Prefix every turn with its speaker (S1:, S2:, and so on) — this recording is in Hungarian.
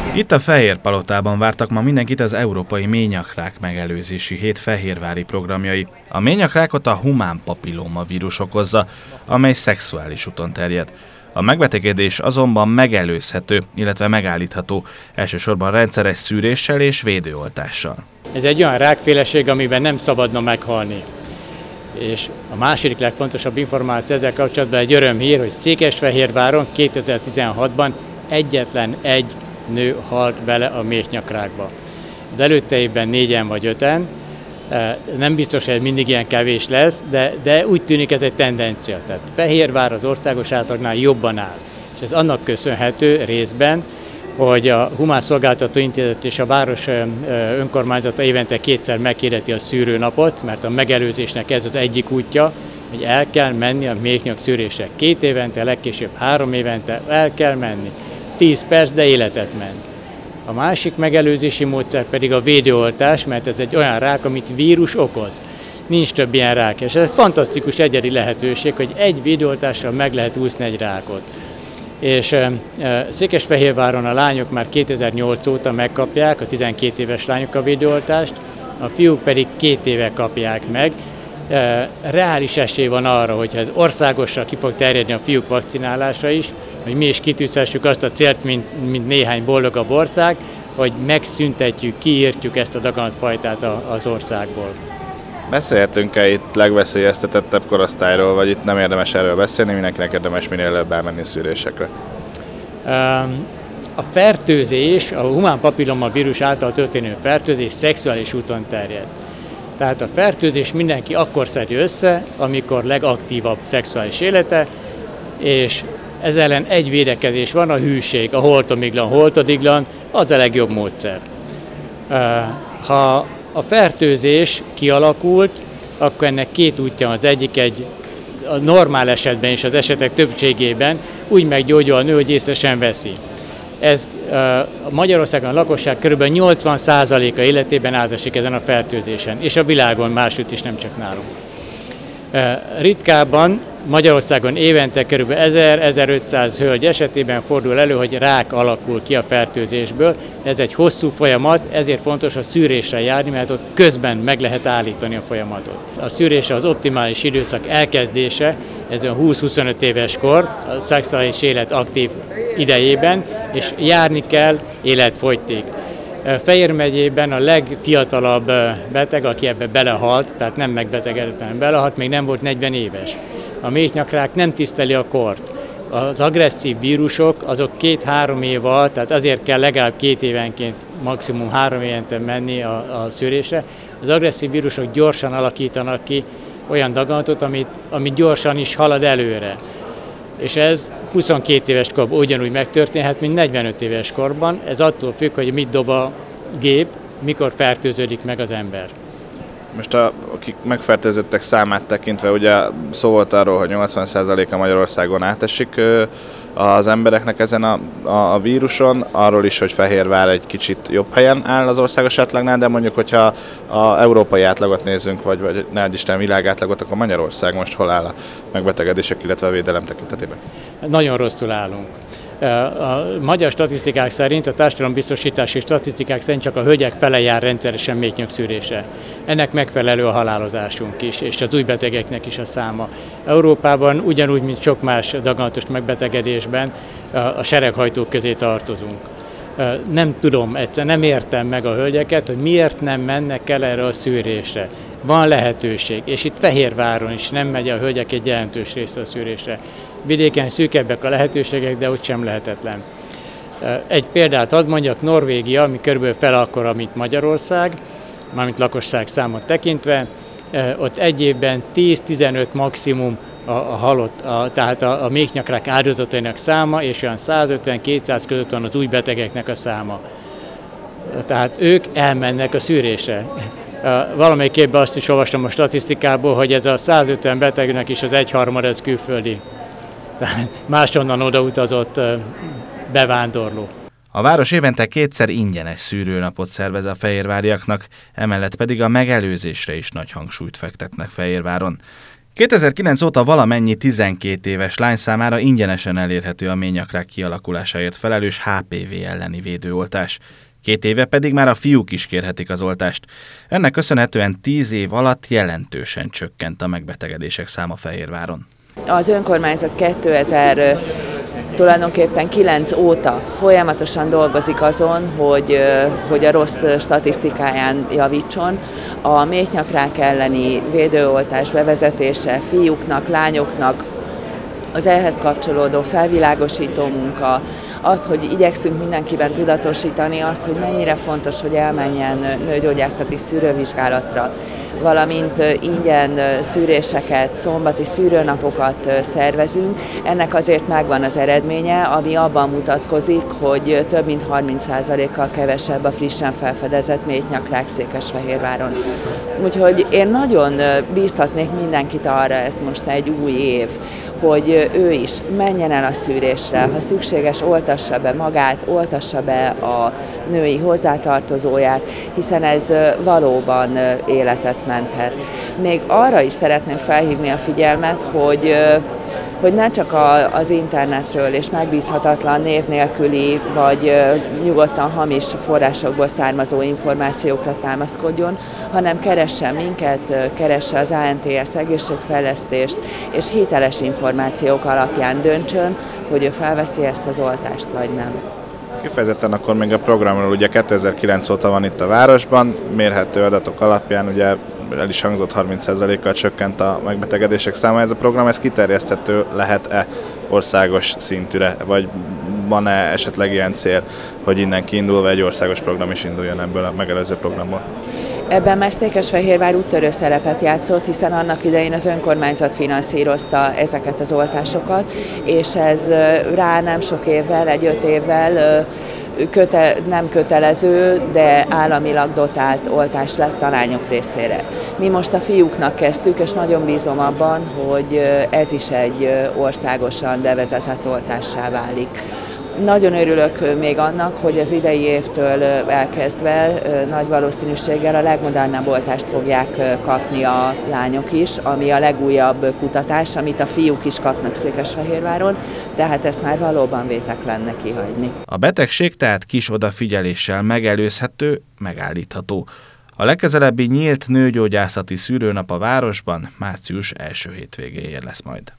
S1: Itt a Fehérpalotában vártak ma mindenkit az Európai Ményakrák Megelőzési Hét fehérvári programjai. A ményakrákot a humán papilloma vírus okozza, amely szexuális úton terjed. A megbetegedés azonban megelőzhető, illetve megállítható, elsősorban rendszeres szűréssel és védőoltással.
S2: Ez egy olyan rákféleség, amiben nem szabadna meghalni. És a második legfontosabb információ ezzel kapcsolatban egy örömhír, hogy Székesfehérváron 2016-ban egyetlen egy nő halt bele a méhnyakrákba. Az előtte évben 4-en vagy 5-en, nem biztos, hogy mindig ilyen kevés lesz, de úgy tűnik ez egy tendencia. Tehát Fehérvár az országos átlagnál jobban áll. És ez annak köszönhető részben, hogy a Humán Szolgáltató Intézet és a város önkormányzata évente 2-szer meghirdeti a szűrőnapot, mert a megelőzésnek ez az egyik útja, hogy el kell menni a méhnyak szűrésre. 2 évente, legkésőbb 3 évente el kell menni. 10 perc, de életet ment. A másik megelőzési módszer pedig a védőoltás, mert ez egy olyan rák, amit vírus okoz. Nincs több ilyen rák, és ez egy fantasztikus egyedi lehetőség, hogy egy védőoltással meg lehet úszni egy rákot. És Székesfehérváron a lányok már 2008 óta megkapják, a 12 éves lányok a védőoltást, a fiúk pedig 2 éve kapják meg. Reális esély van arra, hogy ez országosan ki fog terjedni a fiúk vakcinálása is, hogy mi is kitűzhessük azt a célt, mint néhány boldogabb ország, hogy megszüntetjük, kiírtjuk ezt a daganatfajtát az országból.
S3: Beszélhetünk-e itt legveszélyeztetettebb korosztályról, vagy itt nem érdemes erről beszélni, mindenkinek érdemes minél előbb elmenni szűrésekre?
S2: A fertőzés, a humán papilloma vírus által történő fertőzés szexuális úton terjed. Tehát a fertőzés mindenki akkor szedi össze, amikor legaktívabb szexuális élete, és ez ellen egy védekezés van, a hűség, a holtodiglan, az a legjobb módszer. Ha a fertőzés kialakult, akkor ennek 2 útja van. Az egyik a normál esetben és az esetek többségében úgy meggyógyul a nő, hogy észre sem veszi. Ez Magyarországon a lakosság kb. 80%-a életében átesik ezen a fertőzésen, és a világon máshogy is, nem csak nálunk. Ritkábban Magyarországon évente kb. 1000-1500 hölgy esetében fordul elő, hogy rák alakul ki a fertőzésből. Ez egy hosszú folyamat, ezért fontos a szűrésre járni, mert ott közben meg lehet állítani a folyamatot. A szűrésre az optimális időszak elkezdése, ez a 20-25 éves kor, a szexuális élet aktív idejében, és járni kell életfogytig. Fejér megyében a legfiatalabb beteg, aki ebbe belehalt, tehát nem megbetegedett, hanem belehalt, még nem volt 40 éves. A méhnyakrák nem tiszteli a kort. Az agresszív vírusok azok 2-3 év alatt, tehát azért kell legalább 2 évenként, maximum 3 évente menni a szűrésre. Az agresszív vírusok gyorsan alakítanak ki olyan daganatot, amit gyorsan is halad előre. És ez 22 éves korban ugyanúgy megtörténhet, mint 45 éves korban. Ez attól függ, hogy mit dob a gép, mikor fertőződik meg az ember.
S3: Most akik megfertőzöttek számát tekintve, ugye szó volt arról, hogy 80%-a Magyarországon átesik az embereknek ezen a víruson, arról is, hogy Fehérvár egy kicsit jobb helyen áll az országos átlagnál, de mondjuk, hogyha az európai átlagot nézzünk, vagy ne adj Isten világátlagot, akkor Magyarország most hol áll a megbetegedések, illetve a védelem tekintetében?
S2: Nagyon rosszul állunk. A magyar statisztikák szerint, a társadalombiztosítási statisztikák szerint csak a hölgyek fele jár rendszeresen méhnyakszűrésre. Ennek megfelelő a halálozásunk is, és az új betegeknek is a száma. Európában ugyanúgy, mint sok más daganatos megbetegedésben a sereghajtók közé tartozunk. Nem tudom, egyszerűen nem értem meg a hölgyeket, hogy miért nem mennek el erre a szűrésre. Van lehetőség, és itt Fehérváron is nem megy a hölgyek egy jelentős részre a szűrésre. Vidéken szűkebbek a lehetőségek, de ott sem lehetetlen. Egy példát hadd mondjak, Norvégia, ami körülbelül fel akkora, mint Magyarország, mármint lakosság számot tekintve, ott egy évben 10-15 maximum a halott, tehát a méhnyakrák áldozatainak száma, és olyan 150-200 között van az új betegeknek a száma. Tehát ők elmennek a szűrésre. Valamelyik évben azt is olvastam a statisztikából, hogy ez a 150 betegnek is az 1/3 ez külföldi. Tehát máshonnan odautazott bevándorló.
S1: A város évente 2-szer ingyenes szűrőnapot szervez a fehérváriaknak, emellett pedig a megelőzésre is nagy hangsúlyt fektetnek Fehérváron. 2009 óta valamennyi 12 éves lány számára ingyenesen elérhető a méhnyakrák kialakulásáért felelős HPV elleni védőoltás. 2 éve pedig már a fiúk is kérhetik az oltást. Ennek köszönhetően 10 év alatt jelentősen csökkent a megbetegedések száma Fehérváron.
S4: Az önkormányzat 2009 óta folyamatosan dolgozik azon, hogy a rossz statisztikáján javítson. A méhnyakrák elleni védőoltás bevezetése fiúknak, lányoknak, az ehhez kapcsolódó felvilágosító munka, azt, hogy igyekszünk mindenkiben tudatosítani azt, hogy mennyire fontos, hogy elmenjen nőgyógyászati szűrővizsgálatra, valamint ingyen szűréseket, szombati szűrőnapokat szervezünk. Ennek azért megvan az eredménye, ami abban mutatkozik, hogy több mint 30%-kal kevesebb a frissen felfedezett méhnyakrák Székesfehérváron. Úgyhogy én nagyon bíztatnék mindenkit arra, ez most egy új év, hogy ő is menjen el a szűrésre, ha szükséges, oltassa be magát, oltassa be a női hozzátartozóját, hiszen ez valóban életet menthet. Még arra is szeretném felhívni a figyelmet, hogy ne csak az internetről és megbízhatatlan név nélküli, vagy nyugodtan hamis forrásokból származó információkra támaszkodjon, hanem keressen minket, keresse az ANTS egészségfejlesztést, és hiteles információk alapján döntsön, hogy ő felveszi ezt az oltást, vagy nem.
S3: Kifejezetten akkor még a programról, ugye 2009 óta van itt a városban, mérhető adatok alapján ugye el is hangzott, 30%-kal csökkent a megbetegedések száma. Ez a program, ez kiterjeszthető lehet-e országos szintűre, vagy van-e esetleg ilyen cél, hogy innen kiindulva egy országos program is induljon ebből a megelőző programból?
S4: Ebben már Székesfehérvár úttörő szerepet játszott, hiszen annak idején az önkormányzat finanszírozta ezeket az oltásokat, és ez rá nem sok évvel, egy 5 évvel nem kötelező, de államilag dotált oltás lett a lányok részére. Mi most a fiúknak kezdtük, és nagyon bízom abban, hogy ez is egy országosan bevezetett oltássá válik. Nagyon örülök még annak, hogy az idei évtől elkezdve nagy valószínűséggel a legmodernebb oltást fogják kapni a lányok is, ami a legújabb kutatás, amit a fiúk is kapnak Székesfehérváron, tehát ezt már valóban vétek lenne kihagyni.
S1: A betegség tehát kis odafigyeléssel megelőzhető, megállítható. A legközelebbi nyílt nőgyógyászati szűrőnap a városban március első hétvégéjén lesz majd.